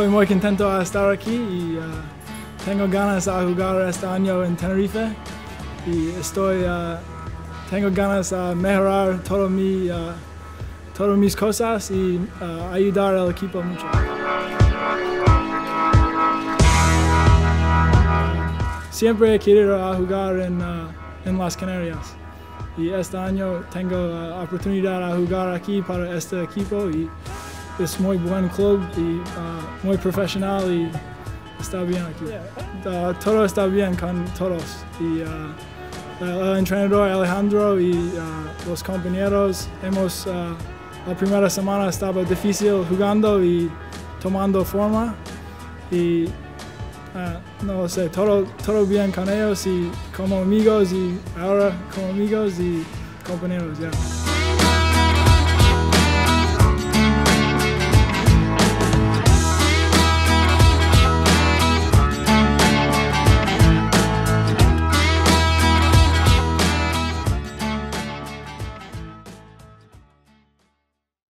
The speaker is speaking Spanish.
estoy muy contento de estar aquí y tengo ganas de jugar este año en Tenerife y tengo ganas de mejorar todas mis cosas y ayudar al equipo mucho. Siempre he querido jugar en las Canarias y este año tengo la oportunidad de jugar aquí para este equipo y es muy buen club y muy profesional y está bien aquí. Todo está bien con todos y el entrenador Alejandro y los compañeros la primera semana estaba difícil jugando y tomando forma y no sé, todo bien con ellos y como amigos y ahora como amigos y compañeros, ya.